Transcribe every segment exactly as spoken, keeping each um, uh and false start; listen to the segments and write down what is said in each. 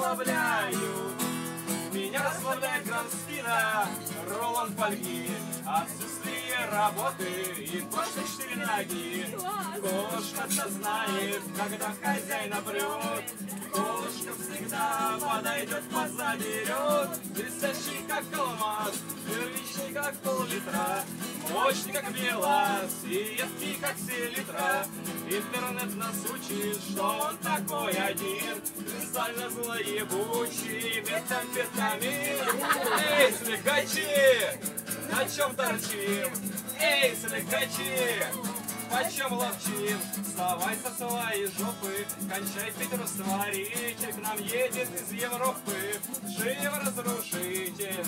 расслабляют. Меня расслабляет грамм-спина, рулон фольги, отсутствие работы и кошка четыре ноги. Кошка-то знает, когда хозяина прет, кошка всегда подойдет, позаберет. Блестящий как алмаз, первичный как пол-литра, мощный как белаз и едкий как селитра. Интернет нас учит, что он такой один, кристально злоебучий метамфетамин. Эй, слегачи, на чем торчим? Эй, слегачи, почем ловчим? Вставай со своей жопы, кончай пить растворитель, к нам едет из Европы живо разрушитель.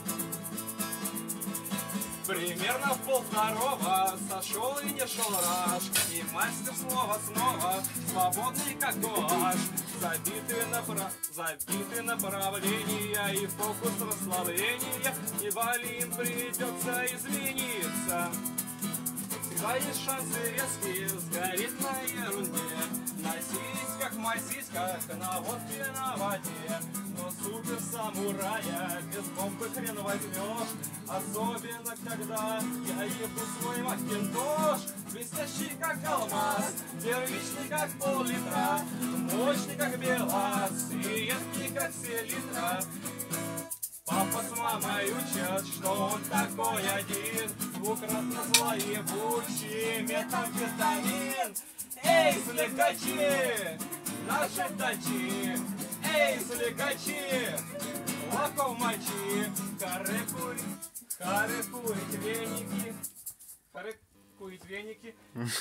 Примерно в полвторого сошел и не шел раш, и мастер снова снова свободный как гуашь. Забиты, направ... Забиты направления и фокус расслабления, ибо им придется измениться. Всегда есть шансы резкие сгореть на ерунде, носить как масиська на водке на воде. Но супер самурая без бомбы хрен возьмешь, особенно когда я еду свой макинтош. Блестящий как алмаз, первичный как пол-литра, мощный как белаз и едкий как селитра. Папа с мамой учат, что он такой один, двукратно злоебучий метамфетамин. Эй, слегачи, наши тачи, эй, слегачи, лаков мочи, харе курить, харе курить веники, харе курить веники.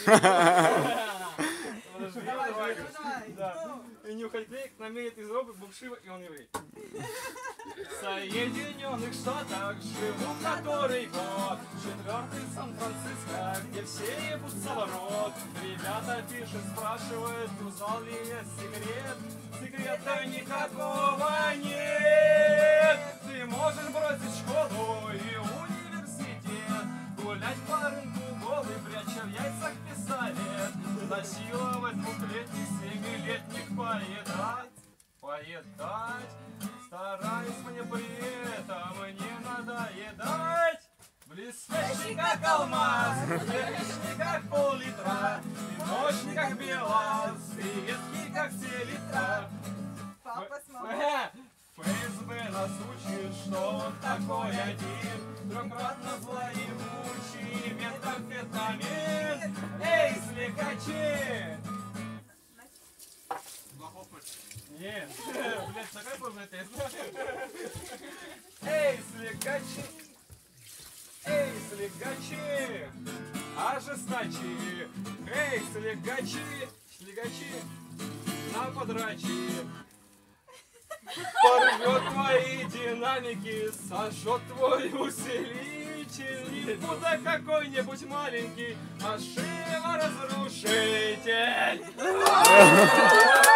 И нюхать клей, намерит из робы букшива, и он еврей. В Соединенных Штатах живу который год, четвертый Сан-Франциско, где все ебутся в рот. Ребята пишут, спрашивают, узнал ли я секрет. Секрета никакого нет. Ты можешь бросить школу и университет, гулять по рынку голый, пряча в яйцах пистолет, насиловать двухлетних, семилетних, поедать, поедать. Стараюсь мне при этом не надоедать. Блестящий как алмаз, первичный как пол-литра, мощный как белаз и едкий как селитра. Папа с мамой. ФСБ нас учит, что он такой один, трехкратно злоебучий метамфетамин. Эй, слегачи! Нет, блядь, такая сложная тема. Эй, слегачи! Эй, слегачи! Ожесточи! Эй, слегачи! Слегачи! На подрачи! Порвет твои динамики, сожжет твой усилитель. И куда какой-нибудь маленький ошибка разрушитель.